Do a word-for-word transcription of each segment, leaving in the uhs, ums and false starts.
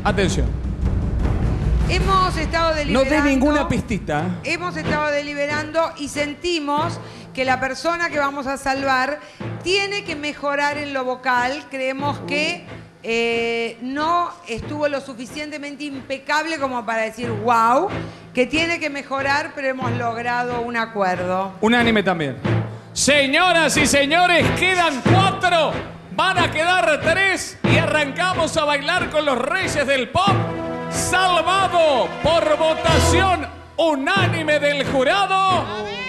Atención. Hemos estado deliberando... No dé ninguna pistita. Hemos estado deliberando y sentimos que la persona que vamos a salvar tiene que mejorar en lo vocal. Creemos que eh, no estuvo lo suficientemente impecable como para decir wow, que tiene que mejorar, pero hemos logrado un acuerdo. Unánime también. Señoras y señores, quedan cuatro, van a quedar tres y arrancamos a bailar con los Reyes del Pop. Salvado por votación unánime del jurado.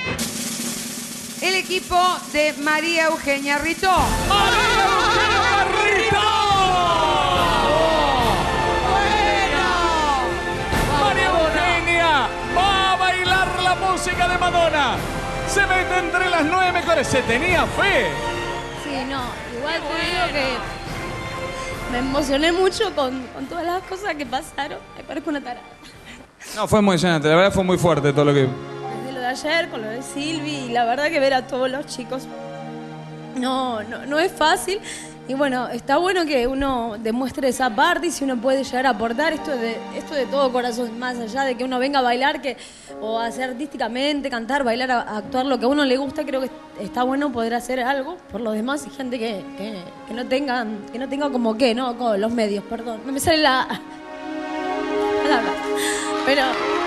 El equipo de María Eugenia Ritó. ¡María Eugenia Ritó! ¡Bueno! María Eugenia va a bailar la música de Madonna. Se mete entre las nueve mejores. Se tenía fe. Sí, no, igual te digo que me emocioné mucho con, con todas las cosas que pasaron. Me parezco una tarada. No, fue emocionante. La verdad fue muy fuerte todo lo que... Desde lo de ayer, con lo de Silvi, y la verdad que ver a todos los chicos no, no, no es fácil. Y bueno, está bueno que uno demuestre esa parte y si uno puede llegar a aportar esto de, esto de todo corazón, más allá de que uno venga a bailar que, o hacer artísticamente, cantar, bailar, a, a actuar lo que a uno le gusta, creo que está bueno poder hacer algo por los demás y gente que, que, que no tengan, que no tenga como qué, ¿no? Como los medios, perdón. No me sale la palabra. Pero...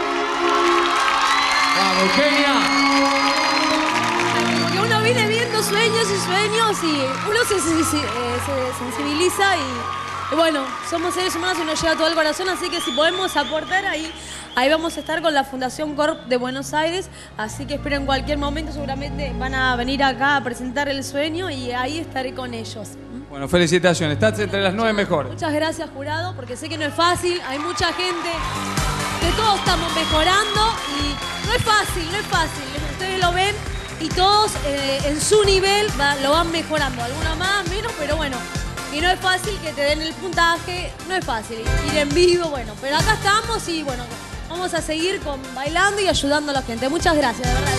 ¡Vamos, Eugenia! Porque uno viene viendo sueños y sueños y uno se, se, se, se sensibiliza y, y bueno, somos seres humanos y nos llega todo el corazón, así que si podemos aportar ahí, ahí vamos a estar con la Fundación Corp de Buenos Aires, así que espero en cualquier momento seguramente van a venir acá a presentar el sueño y ahí estaré con ellos. Bueno, felicitaciones, estás entre las nueve mejores. Muchas gracias, jurado, porque sé que no es fácil, hay mucha gente que todos estamos mejorando y no es fácil, no es fácil, ustedes lo ven. Y todos eh, en su nivel va, lo van mejorando, alguna más, menos, pero bueno. Y no es fácil que te den el puntaje, no es fácil ir en vivo, bueno. Pero acá estamos y bueno, vamos a seguir con, bailando y ayudando a la gente. Muchas gracias, de verdad.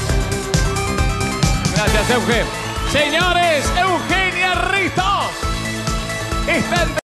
Gracias, Euge. Señores, Eugenia Ritó está entre